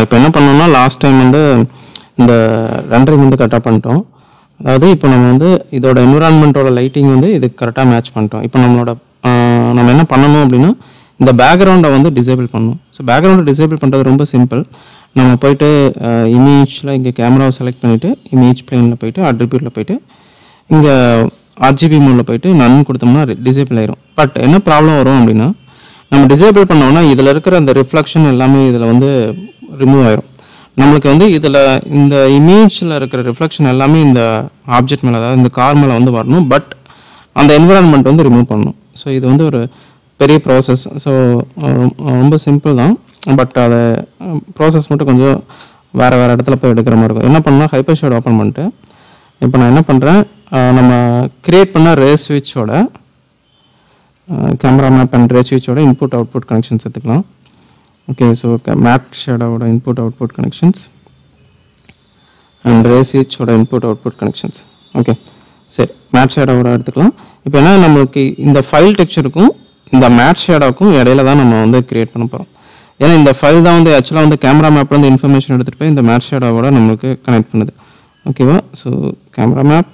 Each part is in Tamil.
இப்போ என்ன பண்ணோம்னா லாஸ்ட் டைம் வந்து இந்த ரெண்டரிங் வந்து கரெக்டாக பண்ணிட்டோம். அதாவது இப்போ நம்ம வந்து இதோட என்விரான்மெண்ட்டோட லைட்டிங் வந்து இதுக்கு கரெக்டாக மேட்ச் பண்ணிட்டோம். இப்போ நம்ம என்ன பண்ணணும் அப்படின்னா இந்த பேக்ரவுண்டை வந்து டிசேபிள் பண்ணணும். ஸோ பேக்ரவுண்டை டிசேபிள் பண்ணுறது ரொம்ப சிம்பிள். நம்ம போயிட்டு இமேஜில் இங்கே கேமராவை செலக்ட் பண்ணிவிட்டு இமேஜ் பிளேனில் போயிட்டு அட்ரிபியூட்டில் போயிட்டு இங்கே ஆர்ஜிபி மோடில் போயிட்டு நன் கொடுத்தோம்னா டிசேபிள் ஆயிரும். பட் என்ன ப்ராப்ளம் வரும் அப்படின்னா நம்ம டிசேபிள் பண்ணோம்னா இதில் இருக்கிற அந்த ரிஃப்ளெக்ஷன் எல்லாமே இதில் வந்து ரிமூவ் ஆயிரும். நம்மளுக்கு வந்து இதில் இந்த இமேஜில் இருக்கிற ரிஃப்ளெக்ஷன் எல்லாமே இந்த ஆப்ஜெக்ட் மேலே, அதாவது இந்த கார் மேலே வந்து வரணும். பட் அந்த என்விரான்மெண்ட் வந்து ரிமூவ் பண்ணணும். ஸோ இது வந்து ஒரு பெரிய ப்ராசஸ். ஸோ ரொம்ப சிம்பிள் தான். பட் அதை ப்ராசஸ் மட்டும் கொஞ்சம் வேறு இடத்துல போய் எடுக்கிற மாதிரி இருக்கும். என்ன பண்ணால் ஹைப்பர் ஷேட் ஓப்பன் பண்ணிட்டு இப்போ நான் என்ன பண்ணுறேன், நம்ம க்ரியேட் பண்ண ரே ஸ்விட்சோட கேமரா மேப் அண்ட் ரே ஸ்விட்சோட இன்புட் அவுட்புட் கனெக்ஷன்ஸ் எடுத்துக்கலாம். ஓகே, ஸோ மேப் ஷேடோட input output connections and ray ஸ்விட்சோட இன்புட் அவுட்புட் கனெக்ஷன்ஸ். ஓகே, சரி, மேட் ஷேடோட எடுத்துக்கலாம். இப்போ என்ன நம்மளுக்கு இந்த ஃபைல் டெக்ஸ்சருக்கும் இந்த மேட் ஷேடோக்கும் இடையில தான் நம்ம வந்து க்ரியேட் பண்ண போகிறோம். ஏன்னா இந்த ஃபைல் தான் வந்து ஆக்சுவலாக வந்து கேமரா மேப்பில் வந்து இன்ஃபர்மேஷன் எடுத்துகிட்டு போய் இந்த மேட் ஷேடோவோட நம்மளுக்கு கனெக்ட் பண்ணுது. ஓகேவா? ஸோ கேமரா மேப்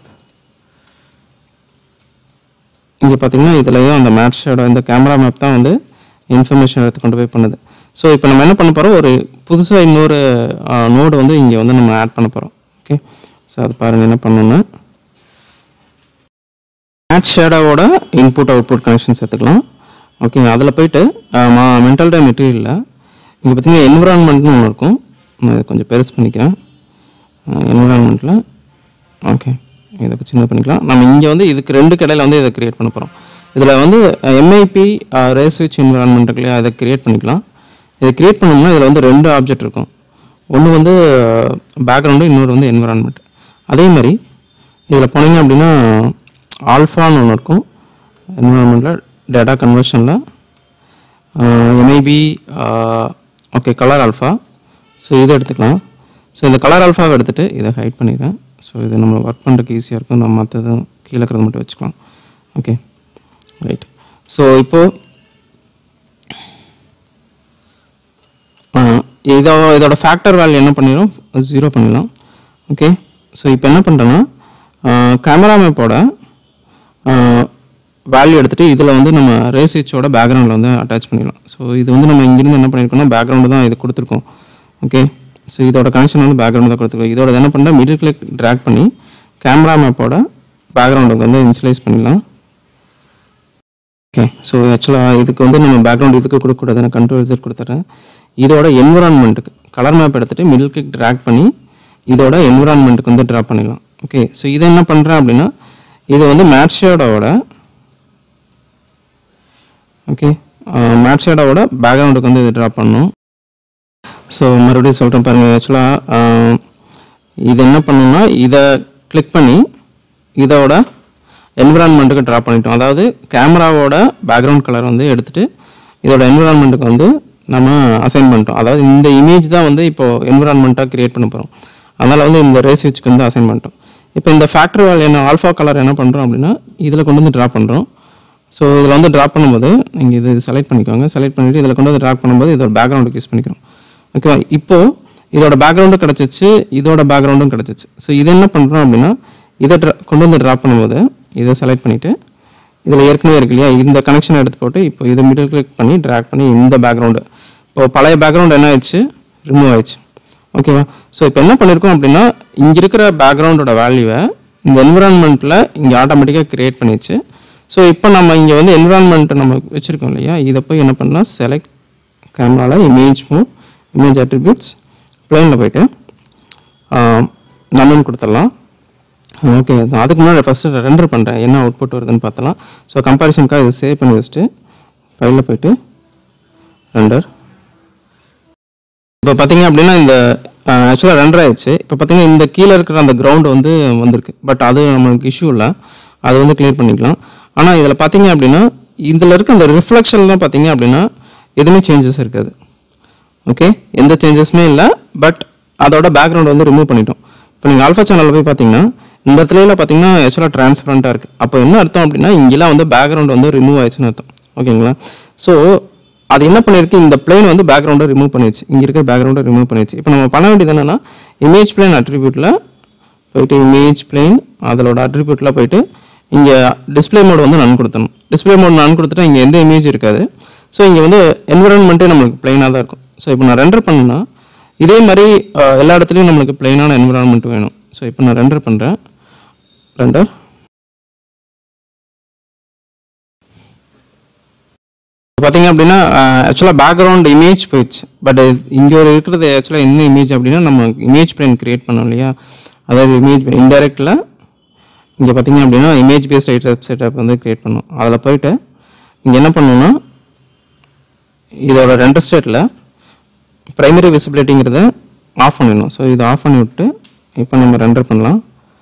இங்கே பார்த்தீங்கன்னா இதுலேயும் அந்த மேட் ஷேடோ இந்த கேமரா மேப் தான் வந்து இன்ஃபர்மேஷன் எடுத்து கொண்டு போய் பண்ணுது. ஸோ இப்போ நம்ம என்ன பண்ண போகிறோம், ஒரு புதுசாக இன்னொரு நோடு வந்து இங்கே வந்து நம்ம ஆட் பண்ண போகிறோம். ஓகே, ஸோ அது பாருங்கள் என்ன பண்ணணும்னா மேட் ஷேடோவோட இன்புட் அவுட்புட் கனெக்ஷன்ஸ் எடுத்துக்கலாம். ஓகே, அதில் போயிட்டு மென்டல் டே மெட்டீரியலில் இங்கே பார்த்தீங்கன்னா என்விரான்மெண்ட்னு ஒன்று இருக்கும். நான் இதை கொஞ்சம் பெருசு பண்ணிக்கிறேன். என்விரான்மெண்ட்டில் ஓகே இதை சின்ன பண்ணிக்கலாம். நம்ம இங்கே வந்து இதுக்கு ரெண்டு கடையில் வந்து இதை க்ரியேட் பண்ண போகிறோம். இதில் வந்து எம்ஐபி ரே ஸ்விட்ச் என்விரான்மெண்ட்டுக்குள்ளே அதை க்ரியேட் பண்ணிக்கலாம். இதை க்ரியேட் பண்ணோம்னா இதில் வந்து ரெண்டு ஆப்ஜெக்ட் இருக்கும். ஒன்று வந்து பேக்ரவுண்டு, இன்னொரு வந்து என்விரான்மெண்ட். அதே மாதிரி இதில் போனீங்க அப்படின்னா ஆல்ஃபான்னு ஒன்று இருக்கும் என்விரான்மெண்ட்டில் டேட்டா கன்வர்ஷனில் MIB okay colour alpha. So இதை எடுத்துக்கலாம். ஸோ இந்த கலர் ஆல்ஃபாவை எடுத்துகிட்டு இதை ஹைட் பண்ணிடுறேன். ஸோ இது நம்ம ஒர்க் பண்ணுறதுக்கு ஈஸியாக இருக்கும். நம்ம மற்றதும் கீழே இருக்கிறது மட்டும் வச்சுக்கலாம். Okay right. ஸோ இப்போது இதோட ஃபேக்டர் வேல்யூ என்ன பண்ணிடும், 0 பண்ணிடலாம். ஓகே, ஸோ இப்போ என்ன பண்ணுறேன்னா கேமரா மேப்போட வேல்யூ எடுத்துகிட்டு இதில் வந்து நம்ம ரே ஸ்விட்சோட பேக்ரவுண்டில் வந்து அட்டாச் பண்ணிடலாம். ஸோ இது வந்து நம்ம இங்கிருந்து என்ன பண்ணியிருக்கோம்னா பேக்ரவுண்டு தான் இது கொடுத்துருக்கோம். ஓகே, ஸோ இதோட கனெக்ஷன் வந்து பேக்ரவுண்டு தான் கொடுத்துருக்கோம். இதோட என்ன பண்ணுறேன், மிடில் கிளிக் ட்ராக் பண்ணி கேமரா மேப்போட பேக்ரவுண்டுக்கு வந்து இனிஷியலைஸ் பண்ணிடலாம். ஓகே, ஸோ ஆக்சுவலாக இதுக்கு வந்து நம்ம பேக்ரவுண்ட் இதுக்கு கொடுக்கக்கூடாது, நான் கண்ட்ரோல் Z கொடுத்துட்றேன். இதோட என்விரான்மெண்ட்டுக்கு கலர் மேப் எடுத்துகிட்டு மிடில் கிளிக் ட்ராக் பண்ணி இதோட என்விரான்மெண்ட்டுக்கு வந்து ட்ரா பண்ணிடலாம். ஓகே, ஸோ இதை என்ன பண்ணுறேன் அப்படின்னா இது வந்து மேட் ஷேடோட ஓகே மேட் ஷேடோட பேக்ரவுண்டுக்கு வந்து இது ட்ரா பண்ணணும். ஸோ மறுபடியும் சொல்கிறேன் பாருங்கள். ஆக்சுவலாக இது என்ன பண்ணணும்னா இதை கிளிக் பண்ணி இதோட என்விரான்மெண்ட்டுக்கு ட்ரா பண்ணிட்டோம். அதாவது கேமராவோட பேக்ரவுண்ட் கலர் வந்து எடுத்துகிட்டு இதோட என்விரான்மெண்ட்டுக்கு வந்து நம்ம அசைன் பண்ணிட்டோம். அதாவது இந்த இமேஜ் தான் வந்து இப்போது என்விரான்மெண்ட்டாக க்ரியேட் பண்ண போகிறோம். அதனால் வந்து இந்த ரே ஸ்விட்ச்க்கு வந்து அசைன் பண்ணிட்டோம். இப்போ இந்த ஃபேக்டர் வேல்யூ என்ன ஆல்ஃபா கலர் என்ன பண்ணுறோம் அப்படின்னா இதில் கொண்டு வந்து ட்ரா பண்ணுறோம். ஸோ இதில் வந்து ட்ரா பண்ணும்போது நீங்கள் இது செலக்ட் பண்ணிக்கோங்க. செலக்ட் பண்ணிவிட்டு இதில் கொண்டு வந்து ட்ரா பண்ணும்போது இதோட பேக்ரவுண்டுக்கு யூஸ் பண்ணிக்கிறோம். ஓகேவா? இப்போது இதோட பேக்ரவுண்டும் கிடச்சிச்சு, இதோட பேக்ரவுண்டும் கிடச்சிச்சு. ஸோ இது என்ன பண்ணுறோம் அப்படின்னா இதை கொண்டு வந்து ட்ரா பண்ணும்போது இதை செலக்ட் பண்ணிவிட்டு இதில் ஏற்கனவே இருக்கு இல்லையா இந்த கனெக்ஷனை எடுத்து போட்டு இப்போ இதை மிடில் கிளிக் பண்ணி ட்ராக் பண்ணி இந்த பேக்ரவுண்டு இப்போ பழைய பேக்ரவுண்டு என்ன ஆயிடுச்சு, ரிமூவ் ஆயிடுச்சு. ஓகேவா? ஸோ இப்போ என்ன பண்ணியிருக்கோம் அப்படின்னா இங்கே இருக்கிற பேக்ரவுண்டோட வேல்யூவை இந்த என்விரான்மெண்ட்டில் இங்கே ஆட்டோமேட்டிக்காக க்ரியேட் பண்ணிடுச்சு. ஸோ இப்போ நம்ம இங்கே வந்து என்விரான்மெண்ட்டை நம்ம வச்சுருக்கோம் இல்லையா, இதை போய் என்ன பண்ணலாம், செலக்ட் கேமராவில் இமேஜ் மூவ் இமேஜ் அட்ரிபியூட்ஸ் பிளேனில் போய்ட்டு நம்மன்னு கொடுத்துடலாம். ஓகே, அதுக்கு முன்னாடி ஃபஸ்ட்டு ரெண்டர் பண்ணுறேன், என்ன அவுட்புட் வருதுன்னு பார்த்தலாம். ஸோ கம்பேரிஷனுக்காக இதை சேவ் பண்ணி வச்சுட்டு ஃபைலில் போய்ட்டு ரெண்டர். இப்போ பார்த்தீங்க அப்படின்னா இந்த ஆக்சுவலாக ரெண்டர் ஆயிடுச்சு. இப்போ பார்த்தீங்கன்னா இந்த கீழே இருக்கிற அந்த கிரவுண்டு வந்து வந்திருக்கு. பட் அது நம்மளுக்கு இஷ்யூ இல்லை, அது வந்து கிளியர் பண்ணிக்கலாம். ஆனால் இதில் பார்த்தீங்க அப்படின்னா இதில் இருக்க அந்த ரிஃப்ளெக்ஷன்லாம் பார்த்தீங்க அப்படின்னா எதுவுமே சேஞ்சஸ் இருக்காது. ஓகே, எந்த சேஞ்சஸுமே இல்லை. பட் அதோட பேக்ரவுண்ட் வந்து ரிமூவ் பண்ணிட்டோம். இப்போ நீங்கள் ஆல்ஃபா சேனலில் போய் பார்த்தீங்கன்னா இந்த இடத்துல பார்த்தீங்கன்னா ஆக்சுவலாக டிரான்ஸ்பரண்ட்டாக இருக்குது. அப்போ என்ன அர்த்தம் அப்படின்னா இங்கெல்லாம் வந்து பேக்ரவுண்ட் வந்து ரிமூவ் ஆயிடுச்சுன்னு அர்த்தம். ஓகேங்களா? ஸோ அது என்ன பண்ணியிருக்கு, இந்த பிளேன் வந்து பேக்ரவுண்டை ரிமூவ் பண்ணிடுச்சு, இங்கே இருக்கிற பேக்ரவுண்டை ரிமூவ் பண்ணிடுச்சு. இப்போ நம்ம பண்ண வேண்டியது என்னென்னா இமேஜ் பிளேன் அட்ரிபியூட்டில் போயிட்டு இமேஜ் பிளேன் அதோட அட்ரிபியூட்டில் போயிட்டு இங்கே டிஸ்பிளே மோட் வந்து நான் கொடுத்தணும். டிஸ்பிளே மோட் நான் கொடுத்துட்டா இங்கே எந்த இமேஜ் இருக்காது. ஸோ இங்கே வந்து என்விரான்மெண்ட்டே நம்மளுக்கு பிளெயினாக தான் இருக்கும். ஸோ இப்போ நான் ரெண்டர் பண்ணேன்னா இதே மாதிரி எல்லா இடத்துலையும் நம்மளுக்கு பிளெயினான என்விரான்மெண்ட் வேணும். ஸோ இப்போ நான் ரெண்டர் பண்ணுறேன். ரெண்டர் பார்த்தீங்க அப்படின்னா ஆக்சுவலாக பேக்ரவுண்ட் இமேஜ் போயிடுச்சு. பட் இங்கே ஒரு இருக்கிறது ஆக்சுவலாக என்ன இமேஜ் அப்படின்னா நம்ம இமேஜ் பிளேன் கிரியேட் பண்ணோம் இல்லையா, அதாவது இமேஜ் இன்டெரக்டில் இங்கே பார்த்தீங்க அப்படின்னா இமேஜ் பேஸ்ட் ரைட் செட்டப் வந்து கிரியேட் பண்ணோம். அதில் போயிட்டு இங்கே என்ன பண்ணணும்னா இதோட ரெண்டர் ஸ்டேட்டில் ப்ரைமரி விசிபிலிட்டிங்கிறத ஆஃப் பண்ணிடணும். ஸோ இதை ஆஃப் பண்ணி விட்டு இப்போ நம்ம ரெண்டர் பண்ணலாம்.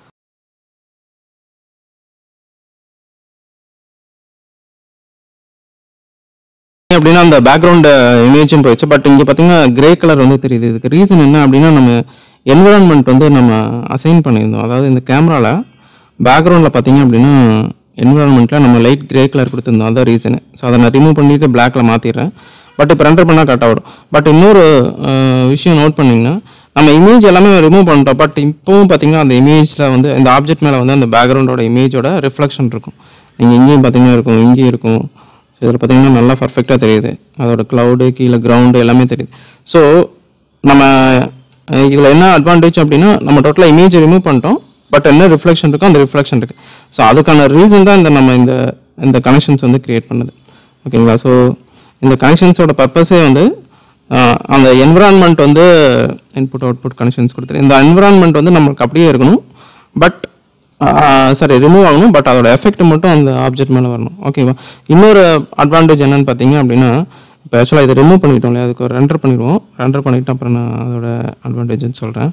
அப்படின்னா அந்த பேக்ரவுண்ட் இமேஜும் போயிடுச்சு. பட் இங்கே பார்த்தீங்கன்னா கிரே கலர் வந்து தெரியுது. இதுக்கு ரீசன் என்ன அப்படின்னா நம்ம என்விரான்மெண்ட் வந்து நம்ம அசைன் பண்ணியிருந்தோம். அதாவது இந்த கேமராவில் பேக்ரவுண்டில் பார்த்தீங்க அப்படின்னா என்விரான்மெண்ட்டில் நம்ம லைட் கிரே கலர் கொடுத்துருந்தோம். அதான் ரீசனு. ஸோ அதை நான் ரிமூவ் பண்ணிவிட்டு பிளாக்ல மாற்றிடுறேன். பட் இப்போ ரெண்டர் பண்ணால் கரெக்டாக வரும். பட் இன்னொரு விஷயம் நோட் பண்ணிங்கன்னா நம்ம இமேஜ் எல்லாமே ரிமூவ் பண்ணிட்டோம். பட் இப்போவும் பார்த்தீங்கன்னா அந்த இமேஜில் வந்து இந்த ஆப்ஜெக்ட் மேலே வந்து அந்த பேக்ரவுண்டோட இமேஜோட ரிஃப்ளெக்ஷன் இருக்கும். நீங்கள் இங்கேயும் பார்த்தீங்கன்னா இருக்கும், இங்கேயும் இருக்கும். ஸோ இதில் பார்த்தீங்கன்னா நல்லா பர்ஃபெக்டாக தெரியுது. அதோட க்ளவுடு கீழே கிரவுண்டு எல்லாமே தெரியுது. ஸோ நம்ம இதில் என்ன அட்வான்டேஜ் அப்படின்னா நம்ம டோட்டலாக இமேஜ் ரிமூவ் பண்ணிட்டோம். பட் என்ன ரிஃப்ளெக்ஷன் இருக்கோ அந்த ரிஃப்ளெக்ஷன் இருக்குது. ஸோ அதுக்கான ரீசன் தான் நம்ம இந்த கனெக்ஷன்ஸ் வந்து க்ரியேட் பண்ணுது. ஓகேங்களா. ஸோ இந்த கனெக்ஷன்ஸோட பர்பஸே வந்து அந்த என்விரான்மெண்ட் வந்து இன்புட் அவுட்புட் கனெக்ஷன்ஸ் கொடுத்துரு. இந்த என்விரான்மெண்ட் வந்து நம்மளுக்கு அப்படியே இருக்கணும். பட் ரிமூவ் ஆகணும். பட் அதோட எஃபெக்ட் மட்டும் அந்த ஆப்ஜெக்ட் மேலே வரணும். ஓகேவா. இன்னொரு அட்வான்டேஜ் என்னன்னு பார்த்தீங்க அப்படின்னா இப்போ ஆக்சுவலாக இதை ரிமூவ் பண்ணிட்டோம் இல்லையா, அதுக்கு ஒரு ரெண்டர் பண்ணிடுவோம். ரெண்டர் பண்ணிவிட்டு அப்புறம் நான் அதோட அட்வான்டேஜ்னு சொல்கிறேன்.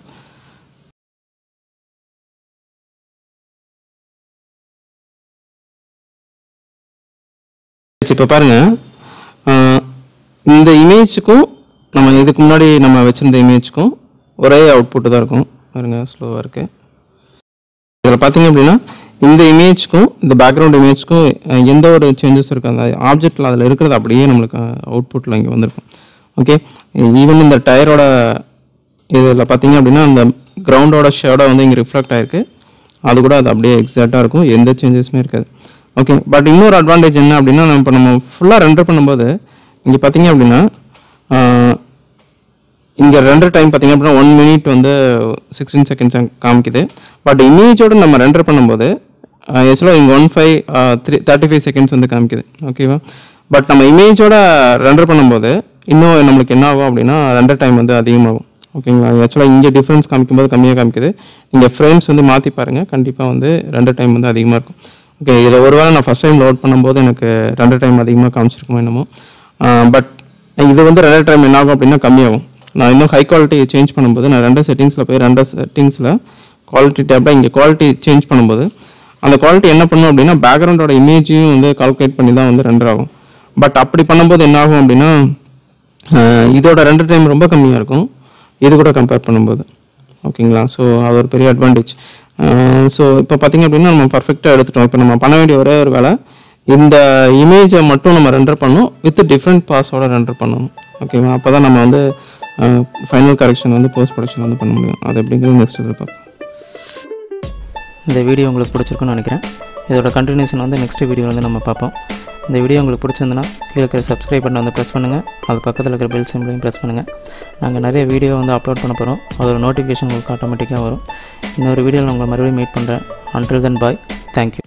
இப்போ பாருங்கள், இந்த இமேஜுக்கும் நம்ம இதுக்கு முன்னாடி நம்ம வச்சுருந்த இமேஜுக்கும் ஒரே அவுட்புட்டு தான் இருக்கும். பாருங்கள் ஸ்லோவாக இருக்குது. இதில் பார்த்தீங்க அப்படின்னா இந்த இமேஜுக்கும் இந்த பேக்ரவுண்ட் இமேஜுக்கும் எந்த ஒரு சேஞ்சஸ் இருக்குது. அந்த ஆப்ஜெக்டில் அதில் இருக்கிறது அப்படியே நம்மளுக்கு அவுட்புட்டில் இங்கே வந்திருக்கும். ஓகே. ஈவன் இந்த டயரோட இதில் பார்த்தீங்க அப்படின்னா அந்த கிரவுண்டோட ஷேடோ வந்து இங்கே ரிஃப்ளெக்ட் ஆகிருக்கு. அது கூட அது அப்படியே எக்ஸாக்டாக இருக்கும், எந்த சேஞ்சஸுமே இருக்காது. ஓகே. பட் இன்னொரு அட்வான்டேஜ் என்ன அப்படின்னா இப்போ நம்ம ஃபுல்லாக ரெண்டர் பண்ணும்போது இங்கே பார்த்தீங்க அப்படின்னா இங்கே ரெண்டர் டைம் பார்த்தீங்க அப்படின்னா 1 minute வந்து 16 seconds காமிக்குது. பட் இமேஜோடு நம்ம ரெண்டர் பண்ணும்போது ஆக்சுவலாக இங்கே 35 seconds வந்து காமிக்குது. ஓகேவா. பட் நம்ம இமேஜோட ரெண்டர் பண்ணும்போது இன்னும் நம்மளுக்கு என்ன ஆகும் அப்படின்னா ரெண்டர் டைம் வந்து அதிகமாகும். ஓகேங்களா. ஆக்சுவலாக இங்கே டிஃப்ரென்ஸ் காமிக்கும்போது கம்மியாக காமிக்குது. இங்கே ஃப்ரேம்ஸ் வந்து மாற்றி பாருங்கள், கண்டிப்பாக வந்து ரெண்டர் டைம் வந்து அதிகமாக இருக்கும். ஓகே. இதில் ஒருவேளை நான் ஃபஸ்ட் டைம் லோட் பண்ணும்போது எனக்கு ரெண்டர் டைம் அதிகமாக காமிச்சிருக்குமோ என்னமோ. பட் இது வந்து ரெண்டர் டைம் என்ன ஆகும் அப்படின்னா கம்மியாகும். நான் இன்னும் ஹை குவாலிட்டி சேஞ்ச் பண்ணும்போது நான் ரெண்டர் செட்டிங்ஸில் குவாலிட்டி டேப்பில் இங்கே குவாலிட்டி சேஞ்ச் பண்ணும்போது அந்த குவாலிட்டி என்ன பண்ணும் அப்படின்னா பேக்ரவுண்டோட இமேஜையும் வந்து கால்குலேட் பண்ணி தான் வந்து ரெண்டர் ஆகும். பட் அப்படி பண்ணும்போது என்ன ஆகும் அப்படின்னா இதோட ரெண்டர் டைம் ரொம்ப கம்மியாக இருக்கும் இது கூட கம்பேர் பண்ணும்போது. ஓகேங்களா. ஸோ அது ஒரு பெரிய அட்வான்டேஜ். ஸோ இப்போ பார்த்திங்க அப்படின்னா நம்ம பர்ஃபெக்டாக எடுத்துட்டோம். இப்போ நம்ம பண்ண வேண்டிய ஒரே ஒரு வேலை இந்த இமேஜை மட்டும் நம்ம ரெண்டர் பண்ணணும், வித் டிஃப்ரெண்ட் பாஸோட ரெண்டர் பண்ணணும். ஓகேவா. அப்போ தான் நம்ம வந்து ஃபைனல் கரெக்ஷன் வந்து போஸ்ட் ப்ரொடக்ஷன் வந்து பண்ண முடியும். அது எப்படிங்கிறது நெக்ஸ்ட் இதில் பார்ப்போம். இந்த வீடியோ உங்களுக்கு பிடிச்சிருக்குன்னு நினைக்கிறேன். இதோட கண்டினியூஷன் வந்து நெக்ஸ்ட் வீடியோ வந்து நம்ம பார்ப்போம். இந்த வீடியோ உங்களுக்கு பிடிச்சிருந்துன்னா கீழே இருக்கிற சப்ஸ்கிரைப் பட்டன் வந்து ப்ரெஸ் பண்ணுங்கள். அது பக்கத்தில் இருக்கிற பெல் சிம்பிளையும் ப்ரெஸ் பண்ணுங்கள். நாங்கள் நிறைய வீடியோ வந்து அப்லோட் பண்ண போகிறோம். அதோட நோட்டிஃபிகேஷன் உங்களுக்கு ஆட்டோமேட்டிக்காக வரும். இன்னொரு வீடியோவில் உங்களை மறுபடியும் மீட் பண்ணுறேன். Until then bye. தேங்க்யூ.